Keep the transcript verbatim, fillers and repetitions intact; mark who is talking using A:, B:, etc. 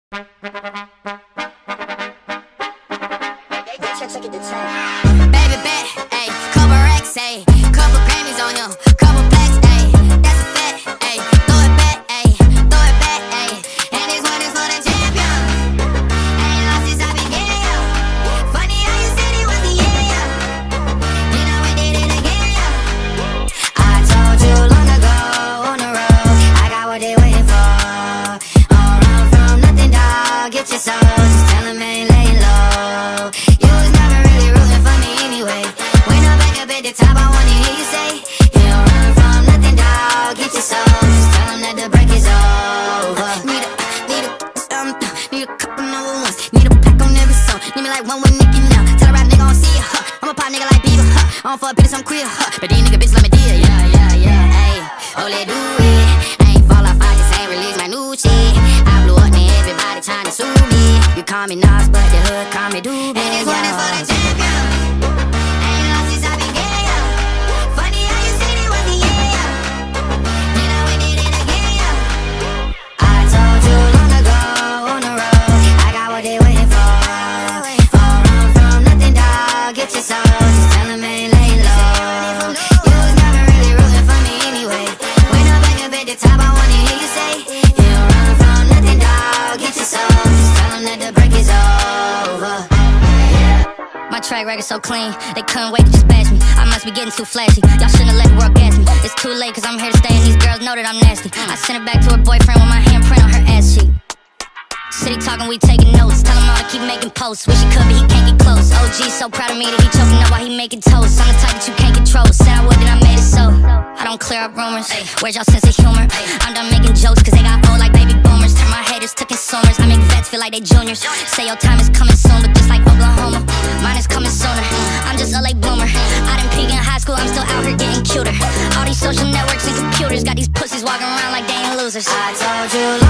A: Baby bet, ayy, couple racks, ayy, couple Grammys on him, couple plaques, ayy, that's a fact, ayy, throw it back, ayy, throw it back, ayy, and this one is for the champion. Ain't lost since I began, yo. Funny how you said it was the year, you know we did it again, yo. I told you long ago on the road, I got what they waiting for. All run from nothing, dog, get your soul, just tell them ain't laying low. You was never really rooting for me anyway. When I'm back up at the top, I wanna hear you say, you don't run from nothing, dog, get your soul, just tell them that the break is over. Need a, need a, um, need a couple number ones, need a pack on every song, need me like one with Nicki now. Tell a rap nigga I don't see ya, huh. I'm a pop nigga like Bieber, huh. I don't fuck bitches, I'm queer, huh. But these nigga bitches let me deal, yeah, yeah, yeah, ayy. Oh, let do it. I ain't fall off, I just ain't release my new shit. I blew up, now everybody trying to sue me. You call me Nas, but the hood call me Doobie. And this one is for the champion. Ain't lost since I began, yo. Funny how you said it was the year, you know we did it again, yo. I told you long ago on the road, I got what they waiting for. All run from nothing, dog, get your soul, just tell them ain't laying low. You was never really rooting for me anyway. When I'm back up at the top, I wanna hear you say, you don't run from nothing, dog, get your soul, just tell them that the break is over. My track record so clean, they couldn't wait to just bash me. I must be getting too flashy, y'all shouldn't have let the world gas me. It's too late cause I'm here to stay and these girls know that I'm nasty. I sent it back to her boyfriend with my handprint on her ass cheek. City talking, we taking notes, tell him all to keep making posts. Wish he could but he can't get close. O G so proud of me that he choking up while he making toast. I'm the type that you can't control, said I would then I made it so. I don't clear up rumors, where's y'all sense of humor? I'm done making jokes cause they got old like baby boomers. Turn my haters to consumers, I make vets feel like they juniors. Say your time is coming soon, but just like Oklahoma, mine is coming sooner. I'm just a late bloomer, I didn't peak in high school, I'm still out here getting cuter. All these social networks and computers got these pussies walking around like they ain't losers. I told you